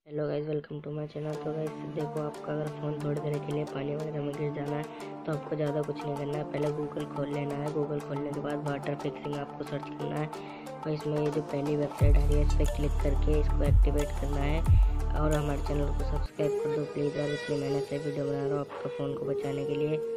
Hello guys, welcome to my channel. तो guys देखो, आपका अगर फ़ोन थोड़ी देर के लिए पानी वगैरह में गिर जाना है तो आपको ज़्यादा कुछ नहीं करना है। पहले गूगल खोल लेना है। गूगल खोलने के बाद वाटर फिक्सिंग आपको सर्च करना है और इसमें ये जो पहली वेबसाइट आ रही है इस पर क्लिक करके इसको एक्टिवेट करना है। और हमारे चैनल को सब्सक्राइब कर दो प्लीज़ यार, इसलिए मैंने ऐसे वीडियो बना रहा हूँ आपका फ़ोन को बचाने के लिए।